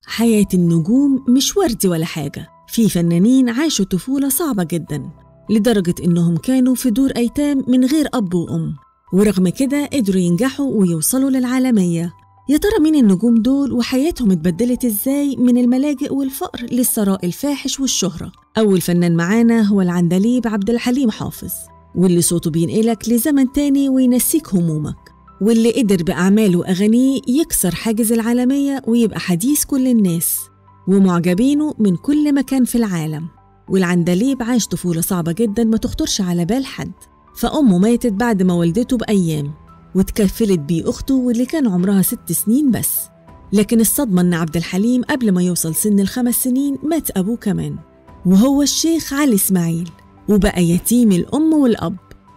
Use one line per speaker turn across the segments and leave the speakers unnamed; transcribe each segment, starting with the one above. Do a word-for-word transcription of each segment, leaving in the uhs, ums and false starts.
حياة النجوم مش وردي ولا حاجة. في فنانين عاشوا طفولة صعبة جدا لدرجة إنهم كانوا في دور أيتام من غير أب وأم، ورغم كده قدروا ينجحوا ويوصلوا للعالمية. يا ترى مين النجوم دول وحياتهم اتبدلت إزاي من الملاجئ والفقر للثراء الفاحش والشهرة؟ أول فنان معانا هو العندليب عبد الحليم حافظ، واللي صوته بينقلك لزمن تاني وينسيك همومك، واللي قدر بأعماله وأغانيه يكسر حاجز العالمية ويبقى حديث كل الناس ومعجبينه من كل مكان في العالم. والعندليب عاش طفولة صعبة جدا ما تخطرش على بال حد، فأمه ماتت بعد ما والدته بأيام، واتكفلت بيه أخته واللي كان عمرها ست سنين بس. لكن الصدمة إن عبد الحليم قبل ما يوصل سن الخمس سنين مات أبوه كمان، وهو الشيخ علي إسماعيل، وبقى يتيم الأم والأب.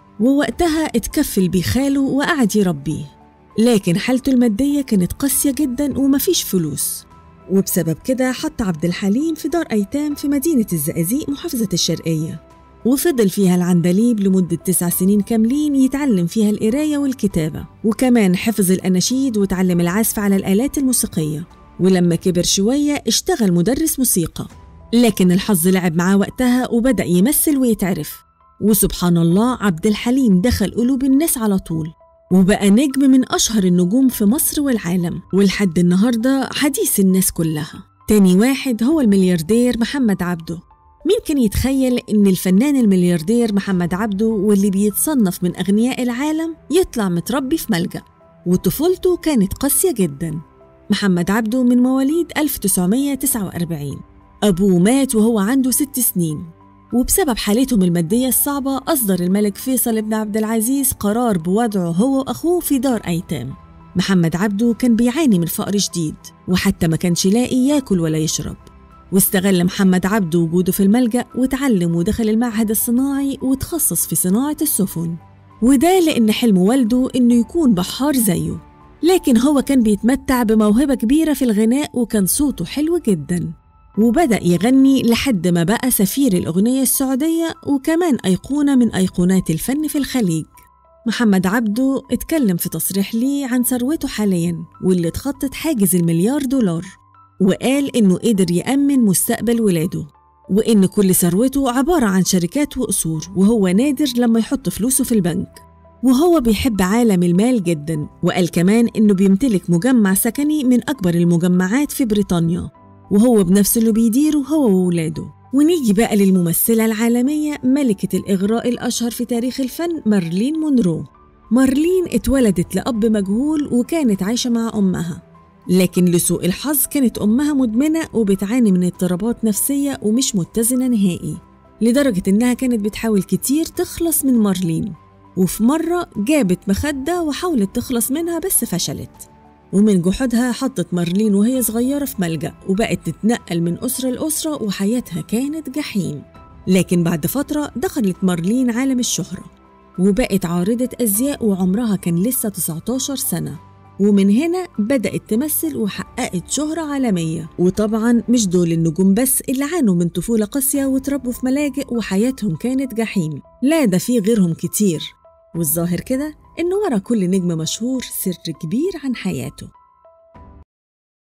ووقتها اتكفل بيه خاله وقعد يربيه، لكن حالته المادية كانت قاسية جدا ومفيش فلوس، وبسبب كده حط عبد الحليم في دار أيتام في مدينة الزقازيق محافظة الشرقية، وفضل فيها العندليب لمدة تسع سنين كاملين يتعلم فيها القراية والكتابة، وكمان حفظ الأناشيد وتعلم العزف على الآلات الموسيقية. ولما كبر شوية اشتغل مدرس موسيقى، لكن الحظ لعب معاه وقتها وبدأ يمثل ويتعرف. وسبحان الله عبد الحليم دخل قلوب الناس على طول، وبقى نجم من أشهر النجوم في مصر والعالم، ولحد النهاردة حديث الناس كلها. تاني واحد هو الملياردير محمد عبده. مين كان يتخيل إن الفنان الملياردير محمد عبده واللي بيتصنف من أغنياء العالم يطلع متربي في ملجأ؟ وطفولته كانت قاسية جدا. محمد عبده من مواليد ألف وتسعمية وتسعة وأربعين، أبوه مات وهو عنده ست سنين، وبسبب حالتهم المادية الصعبة أصدر الملك فيصل بن عبد العزيز قرار بوضعه هو وأخوه في دار أيتام. محمد عبده كان بيعاني من فقر شديد، وحتى ما كانش لاقي ياكل ولا يشرب. واستغل محمد عبده وجوده في الملجأ وتعلم ودخل المعهد الصناعي وتخصص في صناعة السفن، وده لأن حلم والده إنه يكون بحار زيه. لكن هو كان بيتمتع بموهبة كبيرة في الغناء وكان صوته حلو جدا، وبدأ يغني لحد ما بقى سفير الأغنية السعودية وكمان أيقونة من أيقونات الفن في الخليج. محمد عبده اتكلم في تصريح ليه عن ثروته حالياً واللي اتخطت حاجز المليار دولار، وقال إنه قدر يأمن مستقبل ولاده، وإن كل ثروته عبارة عن شركات وقصور، وهو نادر لما يحط فلوسه في البنك، وهو بيحب عالم المال جداً. وقال كمان إنه بيمتلك مجمع سكني من أكبر المجمعات في بريطانيا، وهو بنفسه اللي بيديره هو وولاده. ونيجي بقى للممثلة العالمية ملكة الإغراء الأشهر في تاريخ الفن مارلين مونرو. مارلين اتولدت لأب مجهول وكانت عايشة مع أمها، لكن لسوء الحظ كانت أمها مدمنة وبتعاني من اضطرابات نفسية ومش متزنة نهائي، لدرجة إنها كانت بتحاول كتير تخلص من مارلين. وفي مرة جابت مخدة وحاولت تخلص منها بس فشلت، ومن جحودها حطت مارلين وهي صغيرة في ملجأ، وبقت تتنقل من أسرة لأسرة وحياتها كانت جحيم. لكن بعد فترة دخلت مارلين عالم الشهرة وبقت عارضة أزياء وعمرها كان لسه تسعتاشر سنة، ومن هنا بدأت تمثل وحققت شهرة عالمية. وطبعاً مش دول النجوم بس اللي عانوا من طفولة قاسية وتربوا في ملاجئ وحياتهم كانت جحيم، لا ده في غيرهم كتير. والظاهر كده إنه ورا كل نجم مشهور سر كبير عن حياته.